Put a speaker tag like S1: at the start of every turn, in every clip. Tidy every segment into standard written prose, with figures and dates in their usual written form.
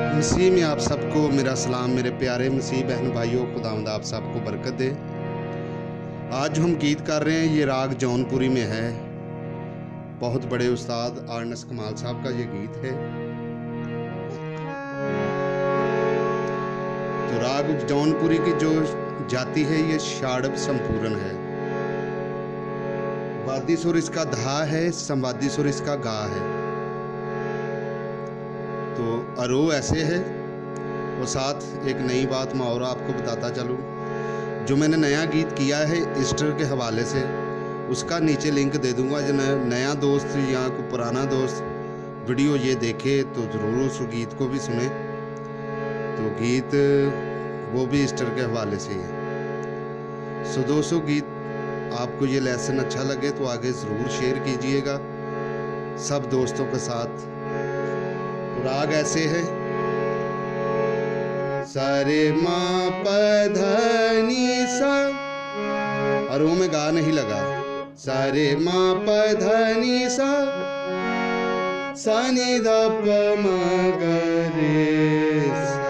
S1: मसीह में आप सबको मेरा सलाम। मेरे प्यारे मसीह बहन भाइयों, खुदावंद आप सबको बरकत दे। आज हम गीत कर रहे हैं, ये राग जौनपुरी में है। बहुत बड़े उस्ताद आर्नस कमाल साहब का ये गीत है। तो राग जौनपुरी की जो जाति है ये षाडव संपूर्ण है। वादी सुर इसका धा है, संवादी सुर इसका गा है। तो आरोह ऐसे है। और साथ एक नई बात मैं और आपको बताता चलूँ, जो मैंने नया गीत किया है ईस्टर के हवाले से, उसका नीचे लिंक दे दूंगा। जो नया दोस्त या कोई पुराना दोस्त वीडियो ये देखे तो ज़रूर उस गीत को भी सुने। तो गीत वो भी ईस्टर के हवाले से ही है। सो दोस्तों, गीत आपको ये लेसन अच्छा लगे तो आगे ज़रूर शेयर कीजिएगा सब दोस्तों के साथ। राग ऐसे है, सारे माँ पधनी सा, और वो में गा नहीं लगा। सारे माँ पधनी सा, सानी धा प म ग रे सा।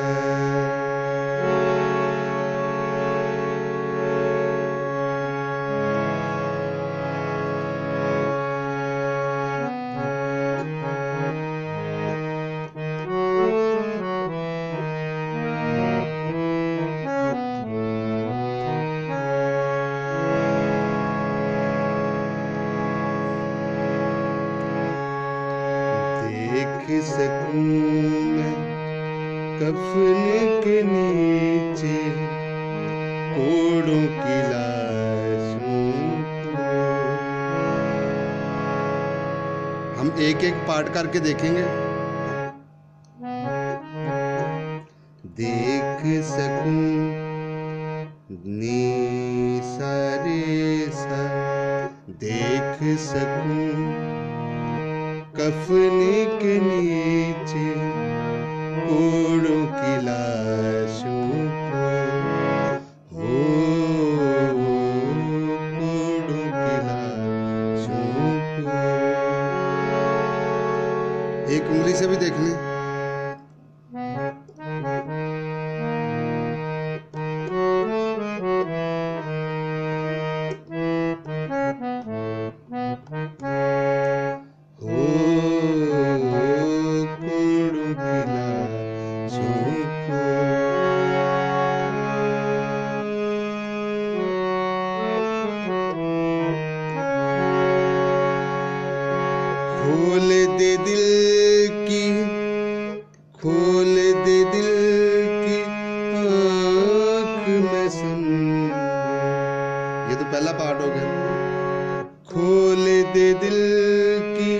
S1: देख सकूं मैं कफन के नीचे कोड़ों की लाशों को। हम एक एक पार्ट करके देखेंगे। देख सकूं नी सा रे सा, देख सकूं कफन के नीचे कोड़ों की लाशों को, हो कोड़ों की लाशों को। एक उंगली से भी देख लें। खोल दे दिल की, खोल दे दिल की आँख में समझ। ये तो पहला पार्ट हो गया। खोल दे दिल की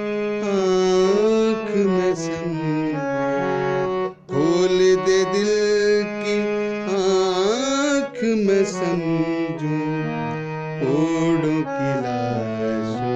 S1: आँख में समझ, खोल दे दिल की आँख में समझूं कोड़ों की लाशों।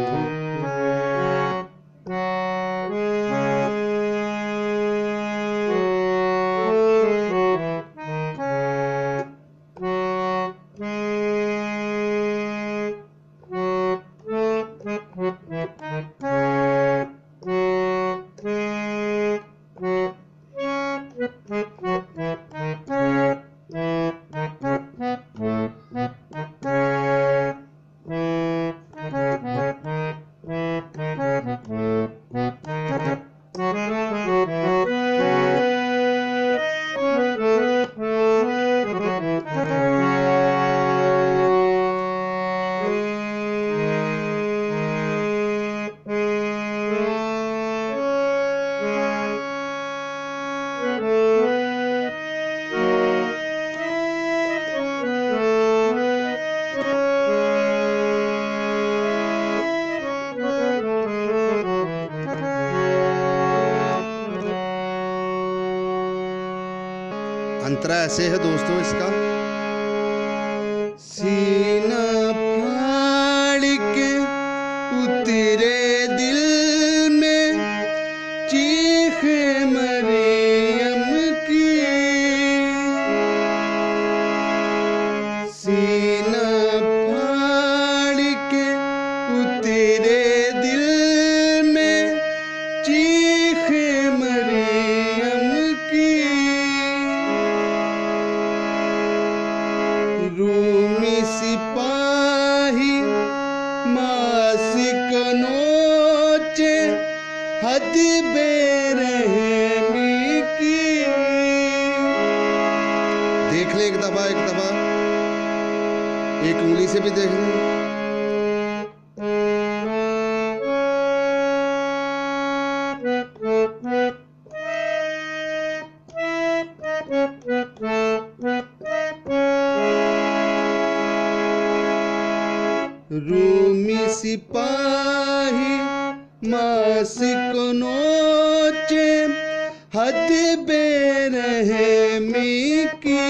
S1: अंतरा ऐसे है दोस्तों इसका। सीना फाड़ के उतरे दिल में चीख मरियम की, सीना फाड़ के उतरे दिल में चीख मरियम की। एक उंगली से भी देख लें। रूमी सिपाही मासिक नोचे हद बेरहमी की,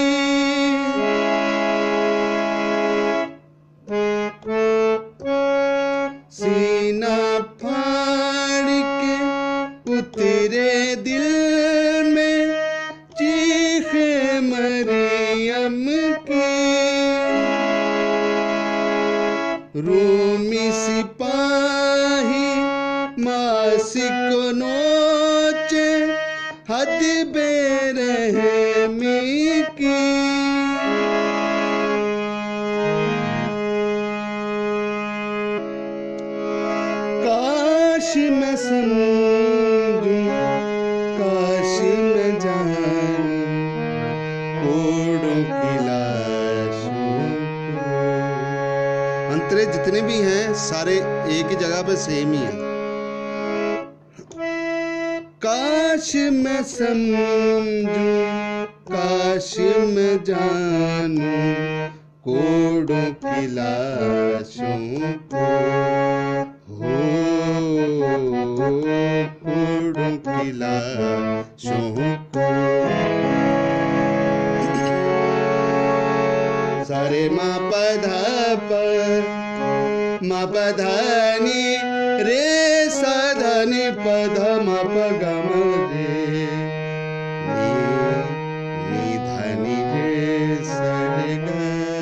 S1: सीना फाड़ के उतरे दिल में चीखे मरियम की। रूमी सिपाही मासिक नोचे हद बेरहमी की, काश मैं समझूं काश मैं जानूं कोड़ों की लाशों को। अंतरे जितने भी हैं सारे एक ही जगह पे सेम ही हैं। काश मैं समझूं काश मैं जानूं कोड़ों की लाशों को, हो कोड़ों की लाशों को। सारे माँ पधा पर माँ पधानी रे साधनी पध माँ पगम रे नी धनी रे सरे गे।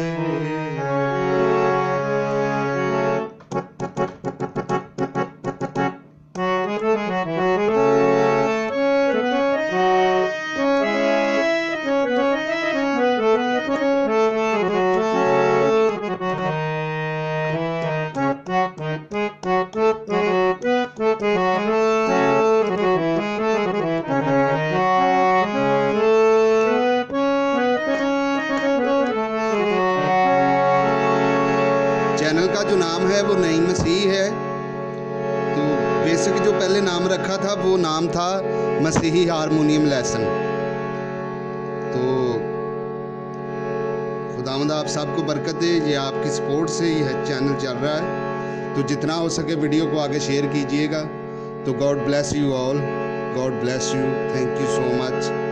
S1: चैनल का जो नाम है वो नई मसीह है। तो बेसिक जो पहले नाम रखा था वो नाम था मसीही हारमोनियम लेसन। तो खुदावंद आप सबको बरकत दे। ये आपकी सपोर्ट से ही है चैनल चल रहा है। तो जितना हो सके वीडियो को आगे शेयर कीजिएगा। तो God bless you all, God bless you, thank you so much.